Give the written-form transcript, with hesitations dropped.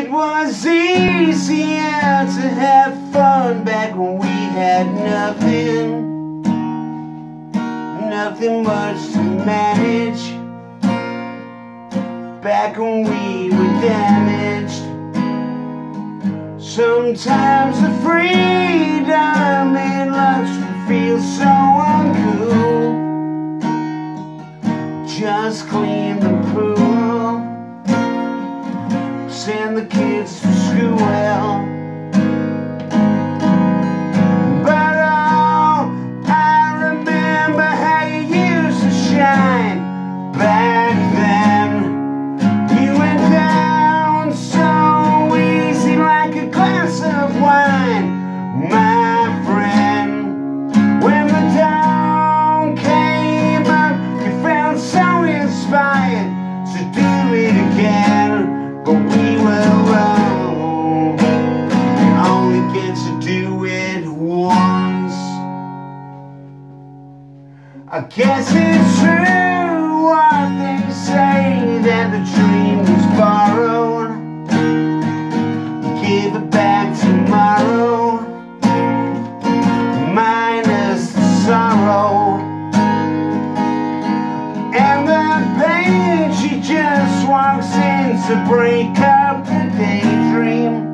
It was easier to have fun back when we had nothing much to manage. Back when we were damaged. Sometimes the freedom in luxury feels so uncool. Just clean the pool, send the kids to school. But oh, I remember how you used to shine back then. You went down so easy like a glass of wine, my friend. When the dawn came up, you felt so inspired to do it again. But we were wrong. You only get to do it once. I guess it's true what they say, that the dream was borrowed. Give it back tomorrow, minus the sorrow and the pain. She just walks in to break up the daydream.